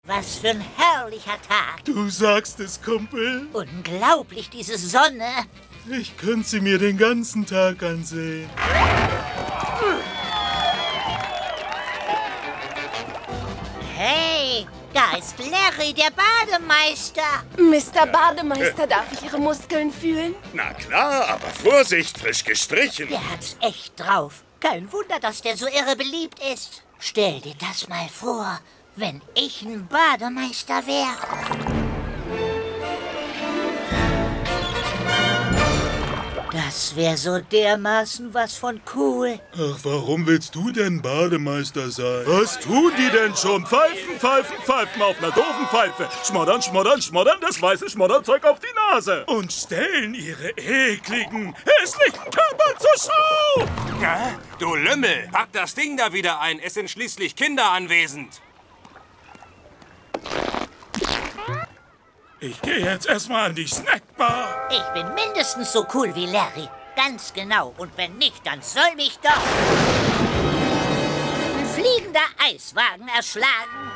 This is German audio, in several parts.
Was für ein herrlicher Tag. Du sagst es, Kumpel. Unglaublich, diese Sonne. Ich könnte sie mir den ganzen Tag ansehen. Hey, da ist Larry, der Bademeister. Mr. Bademeister, darf ich Ihre Muskeln fühlen? Na klar, aber Vorsicht, frisch gestrichen. Der hat's echt drauf. Kein Wunder, dass der so irre beliebt ist. Stell dir das mal vor, wenn ich ein Bademeister wäre. Das wäre so dermaßen was von cool. Ach, warum willst du denn Bademeister sein? Was tun die denn schon? Pfeifen, pfeifen, pfeifen auf einer doofen Pfeife. Schmoddern, schmoddern, schmoddern, das weiße Schmodderzeug auf die Nase. Und stellen ihre ekligen, hässlichen Körper zur Schau. Du Lümmel, pack das Ding da wieder ein. Es sind schließlich Kinder anwesend. Ich gehe jetzt erstmal an die Snackbar. Ich bin mindestens so cool wie Larry. Ganz genau. Und wenn nicht, dann soll mich doch ein fliegender Eiswagen erschlagen.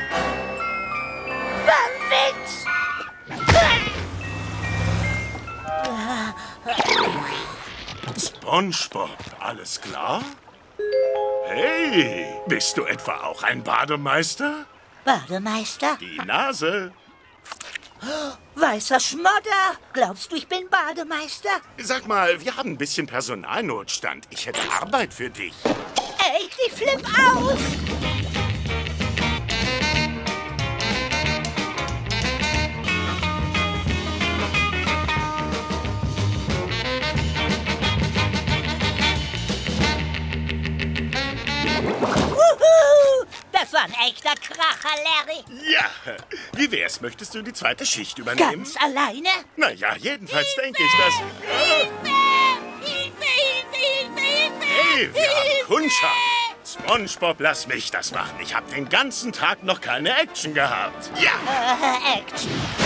Witz! SpongeBob, alles klar? Hey, bist du etwa auch ein Bademeister? Bademeister? Die Nase. Weißer Schmodder! Glaubst du, ich bin Bademeister? Sag mal, wir haben ein bisschen Personalnotstand. Ich hätte Arbeit für dich. Echt, ich flipp aus! Das war ein echter Kracher, Larry. Ja, wie wär's? Möchtest du die zweite Schicht übernehmen? Ganz alleine? Naja, jedenfalls denke ich, dass... Hilfe, Hilfe, Hilfe! Hey, wir haben Kundschaft. SpongeBob, lass mich das machen. Ich habe den ganzen Tag noch keine Action gehabt. Ja! Action.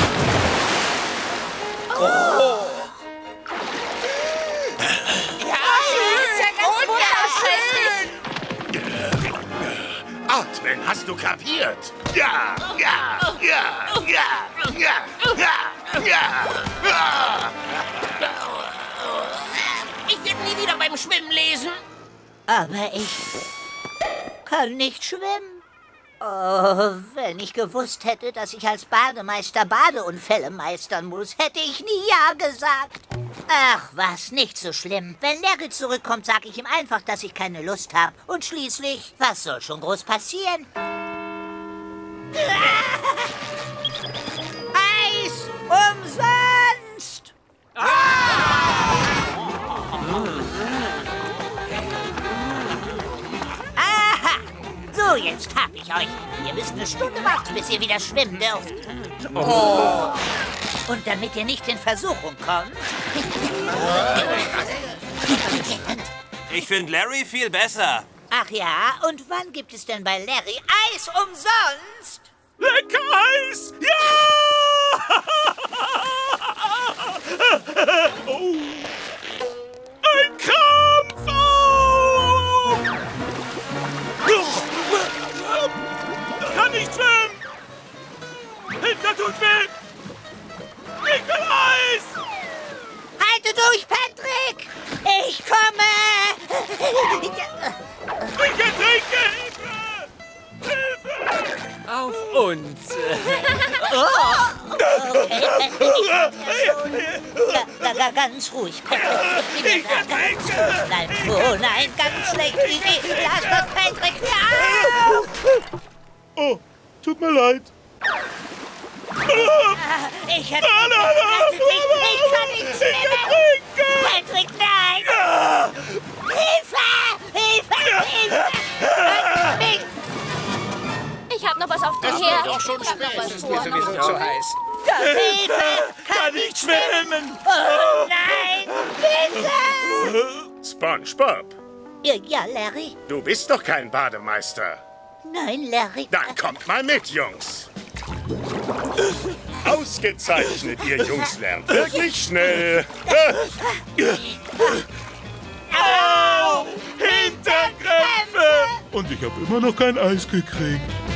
Atmen, hast du kapiert? Ja, ja, ja, ja, ja, ja, ja. Ich werde nie wieder beim Schwimmen lesen. Aber ich kann nicht schwimmen. Oh, wenn ich gewusst hätte, dass ich als Bademeister Badeunfälle meistern muss, hätte ich nie Ja gesagt. Ach, was, nicht so schlimm. Wenn Larry zurückkommt, sage ich ihm einfach, dass ich keine Lust habe. Und schließlich, was soll schon groß passieren? Eis umsonst! Aha! So, jetzt hab ich euch. Ihr müsst eine Stunde warten, bis ihr wieder schwimmen dürft. Oh. Und damit ihr nicht in Versuchung kommt... Ich finde Larry viel besser. Ach ja, und wann gibt es denn bei Larry Eis umsonst? Lecker Eis! Ja! Oh. Ein Krampf! Oh. Kann nicht schwimmen! Hinter tut weh! Ich will Eis! Halte durch, Patrick! Ich komme! Ich ertrinke! Hilfe! Hilfe! Auf uns! Okay, ganz ruhig, Patrick. Ich bin da ganz ruhig. Nein, oh nein, ganz schlechte Idee. Lass das Patrick mir auf! Oh, tut mir leid. Ich ertrinke! Ich kann nicht schwimmen! Patrick, nein! Hilfe! Hilfe! Hilfe! Halt mich! Ich hab noch was auf dem Das Herd. wird doch schon Ich hab noch spät. was Es ist vor. mir sowieso zu heiß. Hilfe! Kann nicht schwimmen! Oh nein! Bitte! SpongeBob, Ja, Larry? du bist doch kein Bademeister. Nein, Larry. Dann kommt mal mit, Jungs. Ausgezeichnet, ihr Jungs lernt wirklich schnell. Au! Hinterkrämpfe! Und ich habe immer noch kein Eis gekriegt.